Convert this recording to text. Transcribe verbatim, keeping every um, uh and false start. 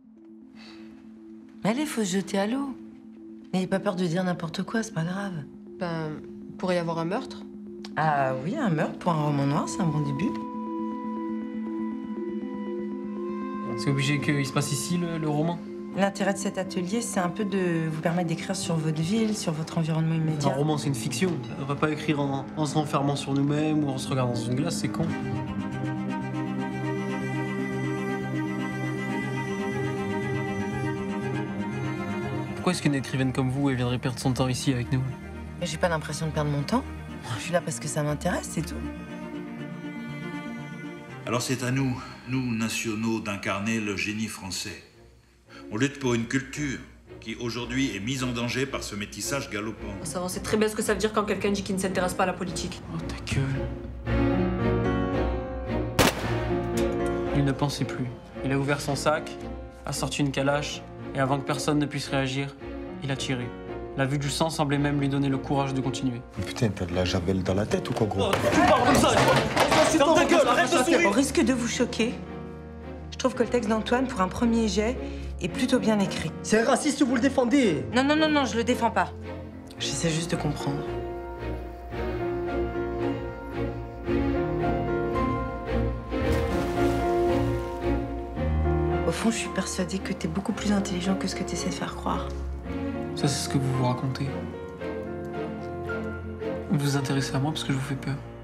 Allez, faut se jeter à l'eau. N'ayez pas peur de dire n'importe quoi, c'est pas grave. Ben, pourrait y avoir un meurtre? Ah oui, un meurtre pour un roman noir, c'est un bon début. C'est obligé qu'il se passe ici, le, le roman? L'intérêt de cet atelier, c'est un peu de vous permettre d'écrire sur votre ville, sur votre environnement immédiat. Un roman, c'est une fiction. On va pas écrire en, en se renfermant sur nous-mêmes ou en se regardant dans une glace, c'est con. Pourquoi est-ce qu'une écrivaine comme vous, elle viendrait perdre son temps ici avec nous? J'ai pas l'impression de perdre mon temps. Je suis là parce que ça m'intéresse, c'est tout. Alors c'est à nous, nous nationaux, d'incarner le génie français. On lutte pour une culture qui aujourd'hui est mise en danger par ce métissage galopant. Ça, on sait très bien ce que ça veut dire quand quelqu'un dit qu'il ne s'intéresse pas à la politique. Oh ta gueule. Il ne pensait plus. Il a ouvert son sac, a sorti une calache, et avant que personne ne puisse réagir, il a tiré. La vue du sang semblait même lui donner le courage de continuer. Putain, t'as de la javel dans la tête ou quoi, gros? Tu parles comme ça! C'est dans ta gueule, arrête de sourire! Au risque de vous choquer, je trouve que le texte d'Antoine, pour un premier jet, est plutôt bien écrit. C'est raciste, vous le défendez. Non, non, non, non, je le défends pas. J'essaie juste de comprendre. Au fond, je suis persuadée que t'es beaucoup plus intelligent que ce que t'essaies de faire croire. Ça, c'est ce que vous vous racontez. Vous vous intéressez à moi parce que je vous fais peur.